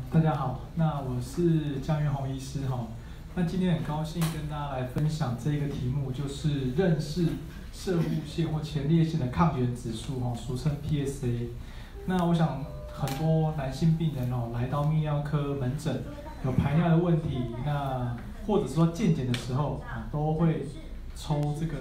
大家好，那我是江元宏医师哈。那今天很高兴跟大家来分享这个题目，就是认识攝護腺或前列腺的抗原指数哈，俗称 PSA。那我想很多男性病人哦来到泌尿科门诊有排尿的问题，那或者说健检的时候啊，都会抽这个。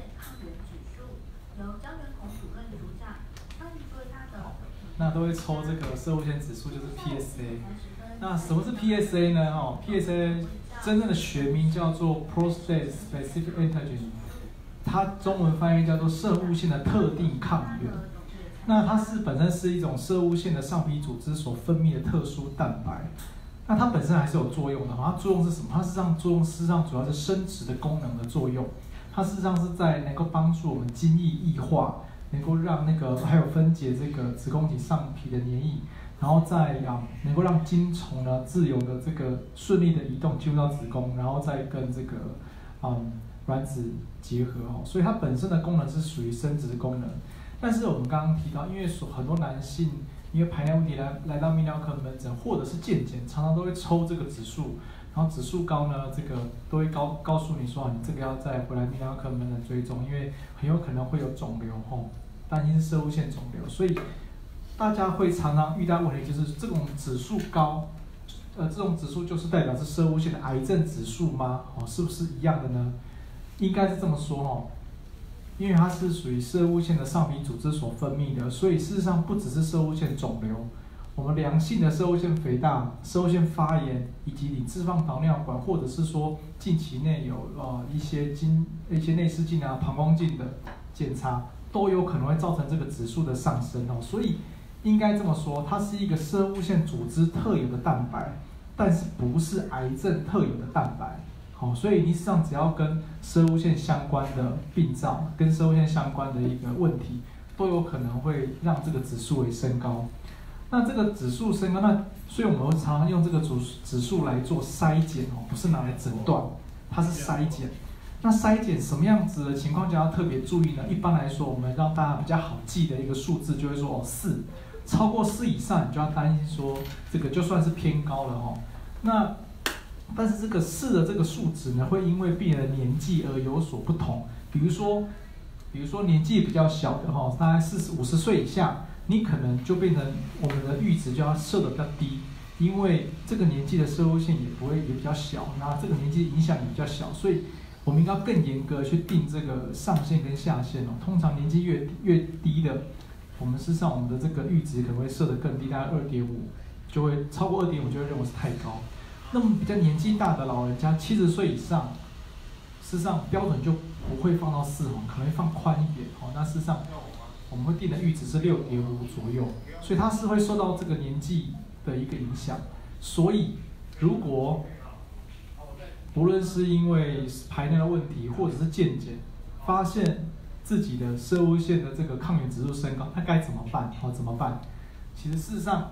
那都会抽这个攝護腺指数，就是 PSA。那什么是 PSA 呢？PSA 真正的学名叫做 Prostate Specific Antigen， 它中文翻译叫做攝護腺的特定抗原。那它本身是一种攝護腺的上皮组织所分泌的特殊蛋白。那它本身还是有作用的，它作用是什么？它事实上主要是生殖的功能的作用。它事实上是在能够帮助我们精液液化。能够让还有分解这个子宫颈上皮的黏液，然后再能够让精虫呢自由的顺利的移动进入到子宫，然后再跟卵子结合所以它本身的功能是属于生殖功能。但是我们刚刚提到，因为很多男性因为排尿问题来到泌尿科门诊或者是健检，常常都会抽这个指数，然后指数高呢，都会告诉你说你这个要再回来泌尿科门诊追踪，因为很有可能会有肿瘤担心是攝護腺肿瘤，所以大家会常常遇到问题，就是这种指数高，这种指数就是代表是攝護腺的癌症指数吗？是不是一样的呢？应该是这么说因为它是属于攝護腺的上皮组织所分泌的，所以事实上不只是攝護腺肿瘤，我们良性的攝護腺肥大、攝護腺发炎，以及你置放导尿管，或者是说近期内有一些内视镜膀胱镜的检查。都有可能会造成这个指数的上升所以应该这么说，它是一个攝護腺组织特有的蛋白，但是不是癌症特有的蛋白所以你实际上只要跟攝護腺相关的病灶、跟攝護腺相关的一个问题，都有可能会让这个指数为升高。那这个指数升高，所以我们会常常用这个指数来做筛检不是拿来诊断，它是筛检。那筛检什么样子的情况下要特别注意呢？一般来说，我们让大家比较好记的一个数字就会说4，超过4以上，你就要担心说这个就算是偏高了那但是这个4的这个数值呢，会因为病人的年纪而有所不同。比如说年纪比较小的大概50岁以下，你可能就变成我们的阈值就要设得比较低，因为这个年纪的攝護腺也比较小，那这个年纪影响也比较小，所以我们应该更严格去定这个上限跟下限通常年纪越低的，我们事实上我们的这个阈值可能会设得更低，大概2.5，就会超过2.5就会认为是太高。那么比较年纪大的老人家，70岁以上，事实上标准就不会放到4可能会放宽一点那事实上我们会定的阈值是6.5左右，所以它是会受到这个年纪的一个影响。所以如果无论是因为排尿的问题，或者是健检，发现自己的攝護腺的这个抗原指数升高，那该怎么办？怎么办？其实事实上，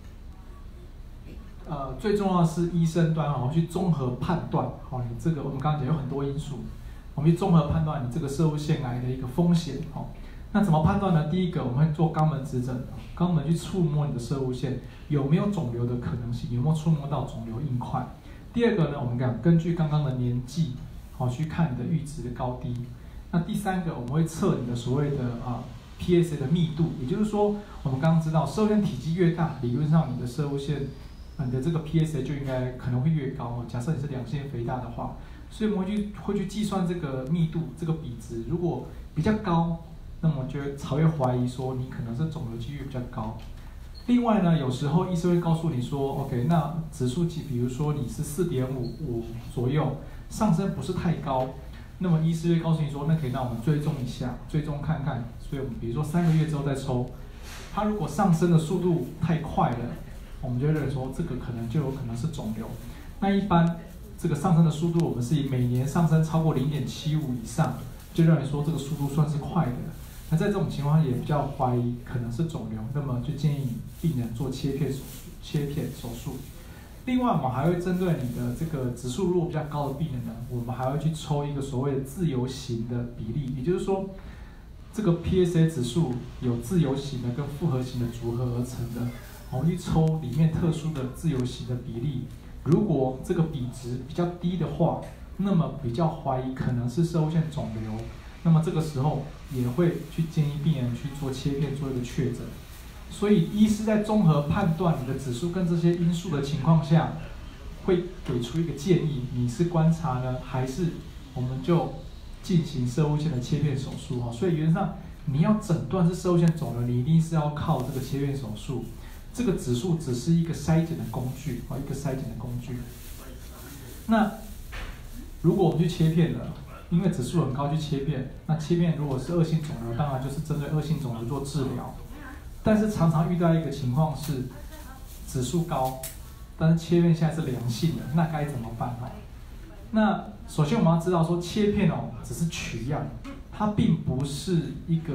最重要的是医生端去综合判断你这个我们刚刚讲有很多因素，我们去综合判断你这个攝護腺癌的一个风险那怎么判断呢？第一个，我们会做肛门指诊，肛门去触摸你的攝護腺有没有肿瘤的可能性，有没有触摸到肿瘤硬块。第二个呢，我们根据刚刚的年纪去看你的阈值的高低。那第三个，我们会测你的所谓的PSA 的密度，也就是说，我们刚刚知道攝護腺体积越大，理论上你的攝護腺你的这个 PSA 就应该可能会越高假设你是良性肥大的话，所以我们会去计算这个密度这个比值，如果比较高，那么才会怀疑说你可能是肿瘤几率比较高。另外呢，有时候医生会告诉你说 ，OK， 那指数级，比如说你是4.5左右，上升不是太高，那么医师会告诉你说，那可以让我们追踪一下，追踪看看。所以我们比如说3个月之后再抽，它如果上升的速度太快了，我们就会认为说这个就有可能是肿瘤。那一般这个上升的速度，我们是以每年上升超过0.75以上，就认为说这个速度算是快的。那在这种情况下也比较怀疑可能是肿瘤，那么就建议病人做切片手术。另外，我们还会针对你的这个指数如果比较高的病人呢，我们还会去抽一个所谓的自由型的比例，也就是说，这个 PSA 指数有自由型的跟复合型的组合而成的。 我们去抽里面特殊的自由型的比例，如果这个比值比较低的话，那么比较怀疑可能是射物线肿瘤，那么这个时候也会去建议病人去做切片做一个确诊。所以医师在综合判断你的指数跟这些因素的情况下，会给出一个建议，你是观察呢，还是我们就进行射物线的切片手术哈？所以原则上你要诊断是射物线肿瘤，你一定是要靠这个切片手术。这个指数只是一个筛检的工具啊，一个筛检的工具。那如果我们去切片了，因为指数很高去切片，那切片如果是恶性肿瘤，当然就是针对恶性肿瘤做治疗。但是常常遇到一个情况是指数高，但是切片现在是良性的，那该怎么办哈？那首先我们要知道说切片只是取样，它并不是一个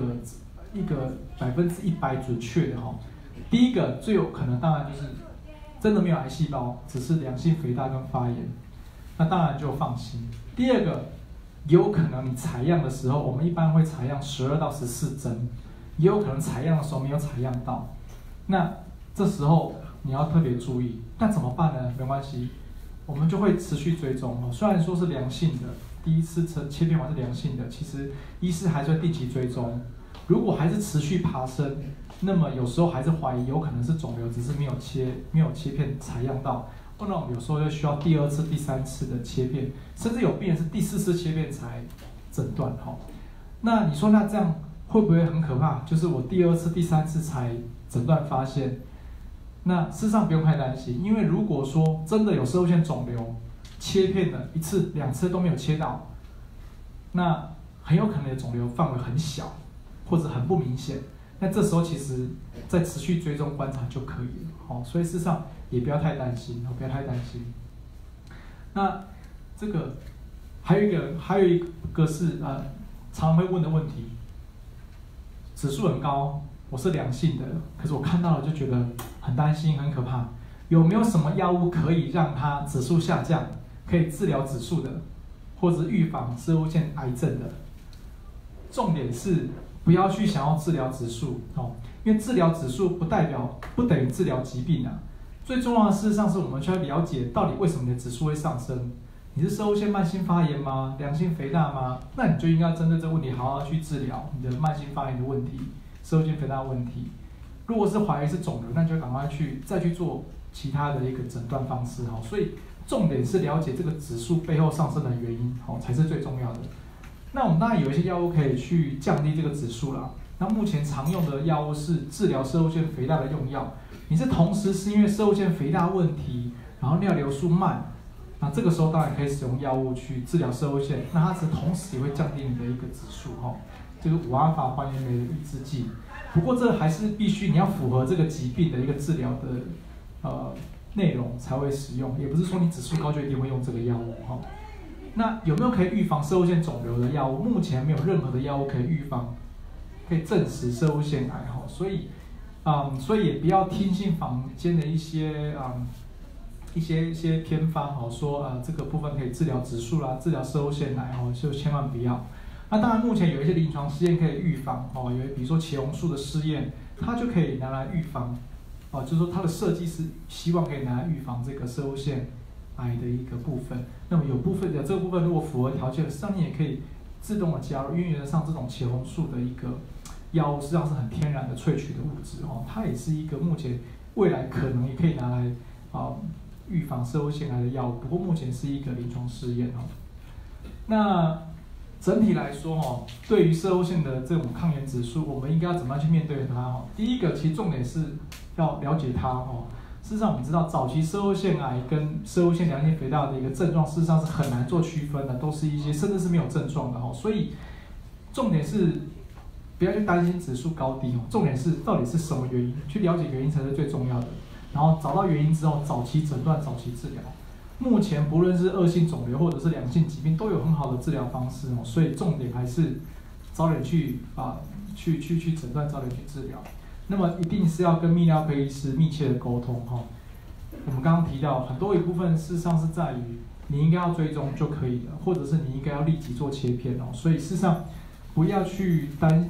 100%准确的哈。第一个最有可能当然就是真的没有癌细胞，只是良性肥大跟发炎，那当然就放心。第二个，有可能你采样的时候，我们一般会采样12到14针，也有可能采样的时候没有采样到，那这时候你要特别注意。那怎么办呢？没关系，我们就会持续追踪。虽然说是良性的，第一次切片完是良性的，其实医师还是会定期追踪。如果还是持续爬升，那么有时候还是怀疑有可能是肿瘤，只是没有切片采样到。那我们有时候就需要第2次、第3次的切片，甚至有病人是第4次切片才诊断哈。那你说那这样会不会很可怕？就是我第2次、第3次才诊断发现，那事实上不用太担心，因为如果说真的有射物线肿瘤，切片的1次、2次都没有切到，那很有可能你的肿瘤范围很小，或者很不明显。那这时候其实再持续追踪观察就可以了，好，所以事实上也不要太担心，不要太担心。那这个还有一个是常会问的问题，指数很高，我是良性的，可是我看到了就觉得很担心，很可怕。有没有什么药物可以让它指数下降，可以治疗指数的，或者是预防射物线癌症的？重点是不要去想要治疗指数因为治疗指数不等于治疗疾病啊。最重要的事实上是我们需要了解到底为什么你的指数会上升。你是射物线慢性发炎吗？良性肥大吗？那你就应该针对这个问题好好去治疗你的慢性发炎的问题、射物线肥大的问题。如果是怀疑是肿瘤，那你就赶快再去做其他的一个诊断方式所以重点是了解这个指数背后上升的原因才是最重要的。那我们当然有一些药物可以去降低这个指数啦。那目前常用的药物是治疗射物线肥大的用药。你是同时是因为射物线肥大问题，然后尿流速慢，那这个时候当然可以使用药物去治疗射物线。那它是同时也会降低你的一个指数就是5α还原酶的抑制剂。不过这还是必须你要符合这个疾病的一个治疗的内容才会使用，也不是说你指数高就一定会用这个药物那有没有可以预防射物线肿瘤的药物？目前没有任何的药物可以预防，可以证实射物腺癌所以也不要听信坊间的一些偏方说这个部分可以治疗指数啦，治疗射物腺癌就千万不要。那当然目前有一些临床试验可以预防比如说茄红素的试验，它就可以拿来预防就是说它的设计是希望可以拿来预防这个射物腺癌的一个部分。那么这个部分如果符合条件，实际上你也可以自动的加入，因为原则上这种茄红素的一个药物实际上是很天然的萃取的物质它也是一个目前未来可能也可以拿来预防射物腺癌的药物，不过目前是一个临床试验那整体来说对于射物线的这种抗原指数，我们应该要怎么样去面对它第一个其实重点是要了解它事实上我们知道早期射物腺癌跟射物腺良性肥大的一个症状事实上是很难做区分的，都是一些甚至是没有症状的所以重点是不要去担心指数高低重点是到底是什么原因，去了解原因才是最重要的。然后找到原因之后，早期诊断、早期治疗。目前不论是恶性肿瘤或者是良性疾病，都有很好的治疗方式所以重点还是早点去诊断，早点去治疗。那么一定是要跟泌尿科医师密切的沟通我们刚刚提到很多一部分事实上是在于你应该要追踪就可以了，或者是你应该要立即做切片所以事实上不要去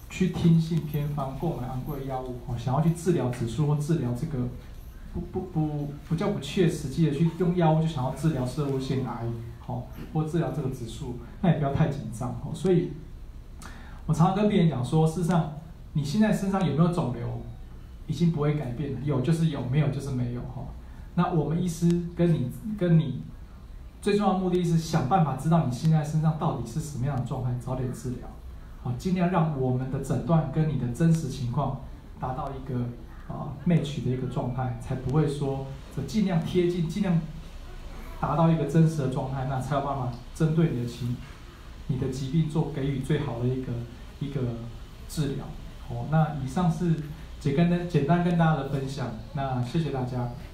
去听信偏方购买昂贵药物，想要去治疗指数或治疗这个不叫不切实际的去用药物就想要治疗射物腺癌，或治疗这个指数，那也不要太紧张，所以我常常跟病人讲说，事实上你现在身上有没有肿瘤，已经不会改变了，有就是有，没有就是没有，那我们医师跟你最重要的目的是想办法知道你现在身上到底是什么样的状态，早点治疗，尽量让我们的诊断跟你的真实情况达到一个match 的一个状态，才不会说尽量贴近，尽量达到一个真实的状态，那才有办法针对你的疾病给予最好的一个治疗。那以上是简单跟大家的分享，那谢谢大家。